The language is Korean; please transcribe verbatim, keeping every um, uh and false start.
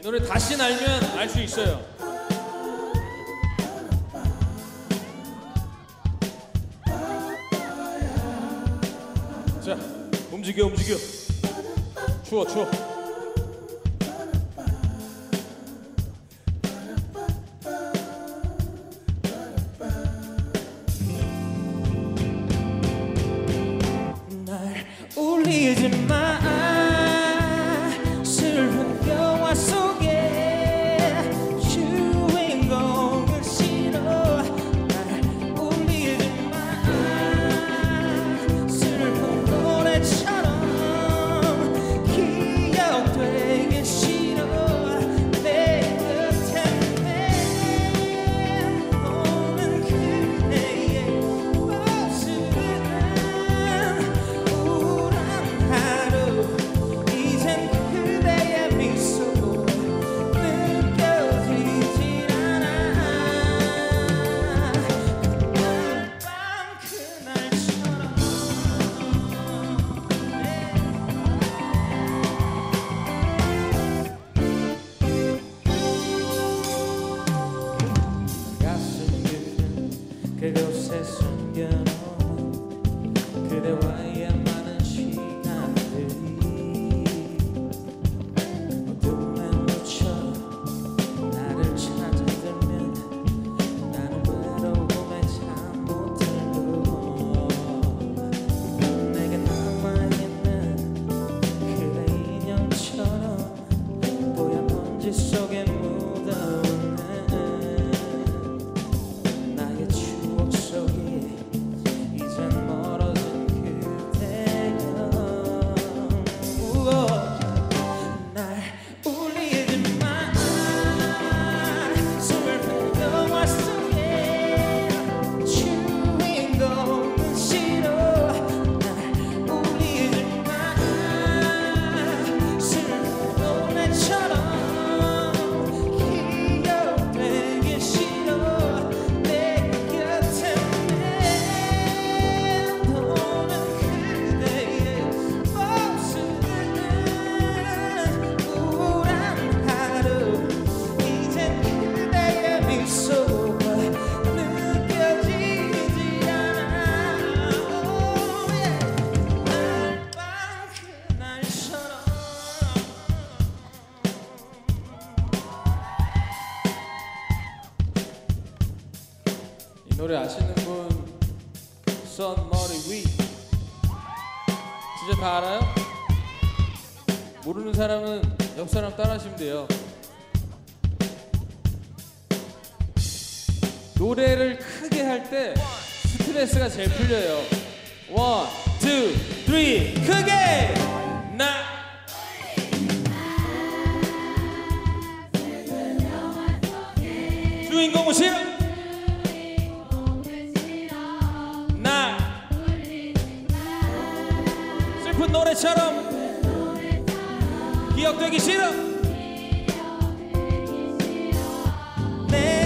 노래 다시 알면 알 수 있어요. 자, 움직여 움직여. 추워 추워. 날 울리지마 슬픈 영화 속에 주인공을 싫어. 날 울리지마 슬픈 노래처럼 기억되기 싫어. 내 곁에 내오는 그대의 모습은 우울한 하루. 이젠 그대의 미소 느껴지질 않아. 그날 밤 그날처럼 가슴 깊은 그곳에 숨겨놓은 그대와의 많은 시간들이 어둠에 묻혀 나를 찾아들면 나는 외로움에 잠 못 들고 내게 남아있는 그대 인형처럼 뽀얀 먼지 속에 묻어오는 나의 추억 속에 이젠 멀어진 그대여. 날 울리지마 슬픈 영화 속에 주인공은 싫어. 날 울리지마 슬픈 노래처럼 기억되기 싫어. 내 곁에 내도는 그대의 모습은 우울한 하루. 이젠 그대의 미소가 느껴지질 않아. Oh yeah. 날 밤 그날처럼 이 노래 아시는 분? 선 머리 위. 진짜 다 알아요? 모르는 사람은 옆 사람 따라하시면 돼요. 노래를 크게 할 때 스트레스가 제일 풀려요. 원, 투, 쓰리, 크게! 나 주인공은 싫어. 나 슬픈 노래처럼 기억되기 싫어. 내